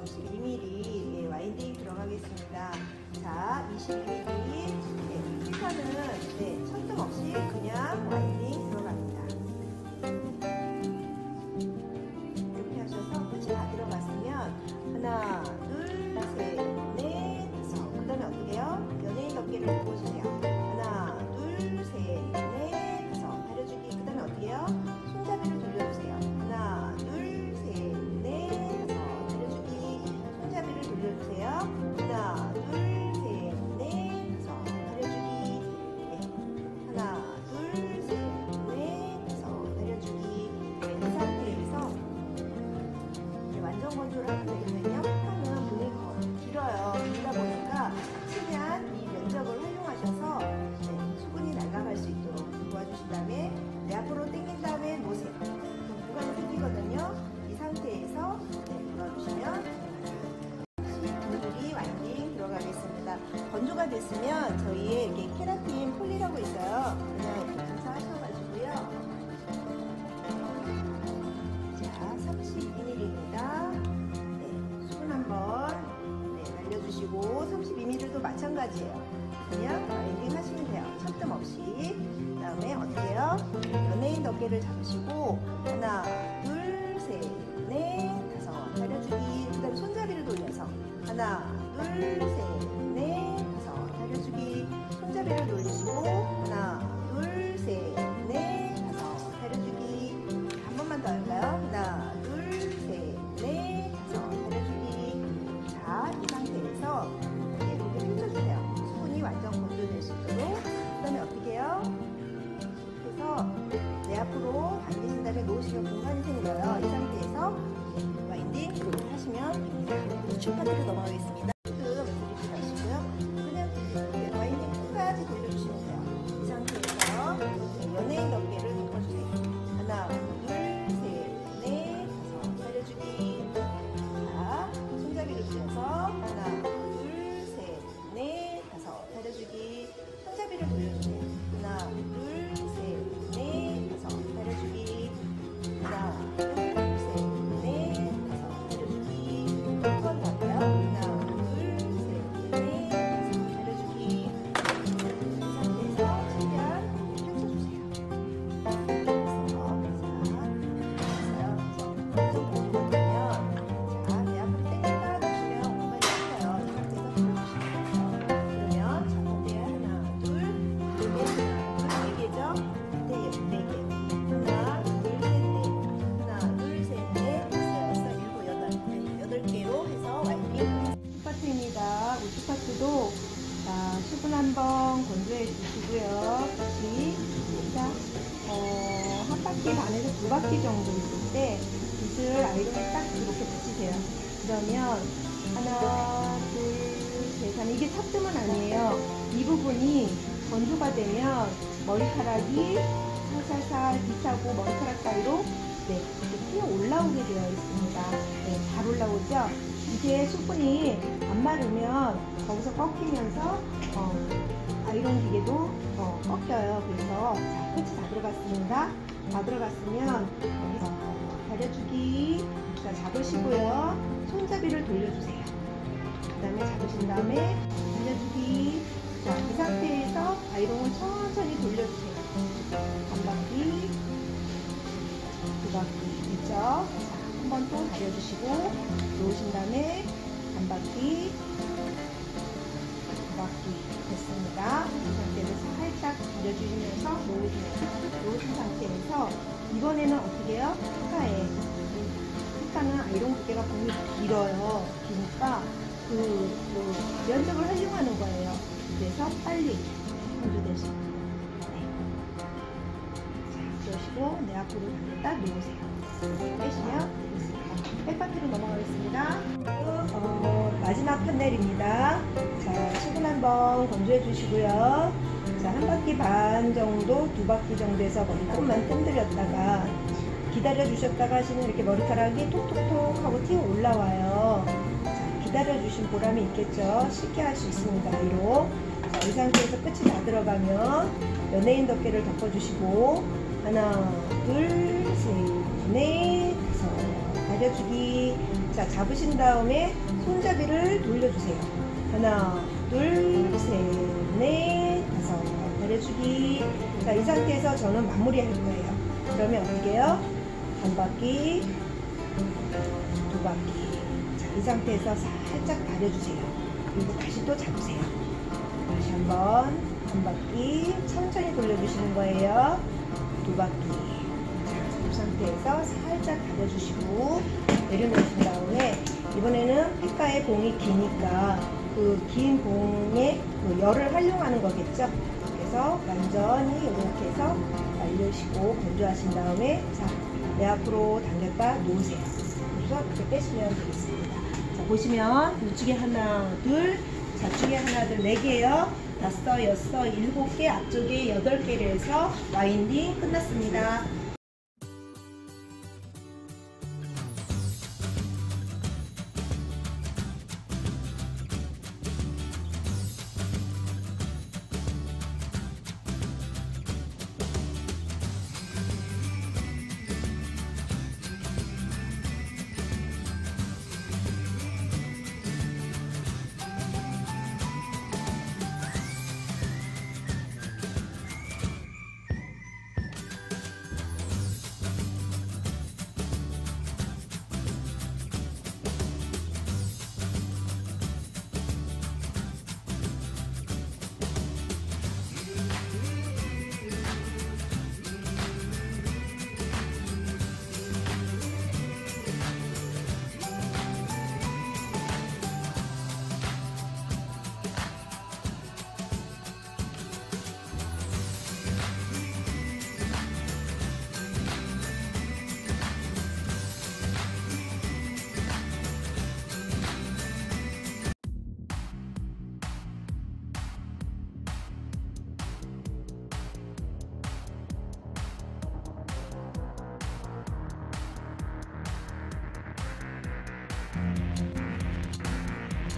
32mm 와인딩 들어가겠습니다. 자, 22mm 핀판은 천점 없이 그냥 와인딩 들어갑니다. 이렇게 하셔서 끝이 다 들어갔으면 하나, 둘, 셋, 넷, 다섯. 그 다음에 어떻게 해요? 연예인 덮개를 묶어주세요. 하나, 둘, 셋, 넷, 다섯. 다려주기. 그 다음에 어떻게 해요? 손잡이를 돌려주세요. 하나, 둘, 셋, 넷, 다섯. 다려주기. 손잡이를 돌려주세요. 하나, 둘, 셋, 넷, 다섯. 다려주기. 하나, 둘, 셋, 넷, 다섯. 다려주기. 이 상태에서 완전 건조를 하면 되겠네요. 핀판은 문이 길어요. 길다 보니까 최대한 이 면적을 활용하셔서 수분이 날아갈 수 있도록 도와주신 다음에 내 앞으로 당긴 다음에 놓으세요. 그럼 공간이 생기거든요. 이 상태에서 불어주시면 물이 와인딩 들어가겠습니다. 건조가 됐으면 저희의 이렇게 케라틴 폴리라고 있어요. 그냥 이렇게 분사하셔가지고요. 자, 32mm입니다. 수분 한번 날려주시고 32mm도 마찬가지예요. 그냥 와인딩 하시면 돼요. 첨점 없이. 그 다음에 어떻게 해요? 연예인 덮개를 잡으시고 하나, 둘, 셋, 넷, 다섯. 다려주기. 그 다음에 손잡이를 돌려서 하나, 둘, 셋, 넷, 다섯. 다려주기. 손잡이를 돌리시고 하나, 둘, 셋, 넷, 다섯. 다려주기. 한 번만 더 할까요? 하나, 둘, 셋, 넷, 다섯. 다려주기. 자, 이 상태에서 이렇게 펼쳐주세요. 수분이 완전 건조될 수 있도록. 그 다음에 어떻게 해요? 그래서 내 앞으로 당기신 다음에 놓으시면 공간이 생겨요. 이 상태에서 와인딩 이렇게 하시면 됩니다. 노출 파트로 넘어가겠습니다. 지금 돌리지 마시고요. 그냥 와인딩 끝까지 돌려주시면 돼요. 이 상태에서 연예인 덮개를 덮어주세요. 하나, 둘, 셋, 넷, 다섯. 다려주기. 자, 손잡이를 들여서 하나, 둘, 셋, 넷, 다섯. 다려주기. 손잡이를 돌려주세요. 하나, 둘, 셋, 넷, 다섯. 다려주기. 하나, 둘, 셋, 넷, 다섯. 다려주기. 한 번 더 할까요? 하나, 둘, 셋, 넷, 다섯. 다려주기. 이 상태에서 최대한 펼쳐주세요. 우주파트도 수분 한번 건조해 주시고요. 붓이 한 바퀴 반에서 두 바퀴 정도 있을 때 붓을 아이롱에 딱 이렇게 붙이세요. 그러면 하나, 둘, 셋, 하면 이게 찹뜸은 아니에요. 이 부분이 건조가 되면 머리카락이 살살살 비타고 머리카락 사이로 이렇게 피어 올라오게 되어 있습니다. 잘 올라오죠? 이게 수분이 안 마르면 거기서 꺾이면서 아이롱 기계도 꺾여요. 그래서 자, 끝이 다 들어갔습니다. 다 들어갔으면 여기서 다려주기. 자, 잡으시고요. 손잡이를 돌려주세요. 그 다음에 잡으신 다음에 돌려주기. 자, 이 상태에서 아이롱을 천천히 돌려주세요. 한 바퀴, 두 바퀴 됐죠? 자, 한 번 또 다려주시고 놓으신 다음에 한 바퀴, 두 바퀴 됐습니다. 이 상태에서 살짝 돌려주시면서 놓으신 상태에서 이번에는 어떻게 해요? pit카는 아이롱 두께가 분명히 길어요. 기니까 그 면적을 활용하는 거예요. 그래서 빨리 건조될 수 있어요. 그러시고 내 앞으로 딱 놓으세요. 빼시면 되겠습니다. 백파트로 넘어가겠습니다. 마지막 판넬입니다. 자, 수분 한번 건조해 주시고요. 자, 한 바퀴 반 정도, 두 바퀴 정도에서 조금만 뜸들였다가 기다려 주셨다가 하시면 이렇게 머리카락이 톡톡톡 하고 튀어 올라와요. 자, 기다려 주신 보람이 있겠죠. 쉽게 할 수 있습니다. 이로. 자, 이 상태에서 끝이 다 들어가면 연예인 덮개를 덮어주시고 하나, 둘, 셋, 넷, 다섯. 다려주기. 자, 잡으신 다음에 손잡이를 돌려주세요. 하나, 둘, 셋, 넷, 다섯. 내려주기. 자, 이 상태에서 저는 마무리 할 거예요. 그러면 어떻게 해요? 한 바퀴, 두 바퀴. 자, 이 상태에서 살짝 다려주세요. 그리고 다시 또 잡으세요. 다시 한번 한 바퀴 천천히 돌려주시는 거예요. 두 바퀴. 자, 이 상태에서 살짝 다려주시고 내려놓으신 다음에 이번에는 폐가의 봉이 기니까 그 긴 봉에 그 열을 활용하는 거겠죠. 그래서 완전히 이렇게 해서 말리시고 건조하신 다음에 자, 내 앞으로 당겼다 놓으세요. 그래서 그렇게 빼시면 되겠습니다. 자, 보시면 우측에 하나, 둘, 좌측에 하나, 둘, 네 개요. 다섯, 여섯, 일곱 개, 앞쪽에 8개를 해서 와인딩 끝났습니다.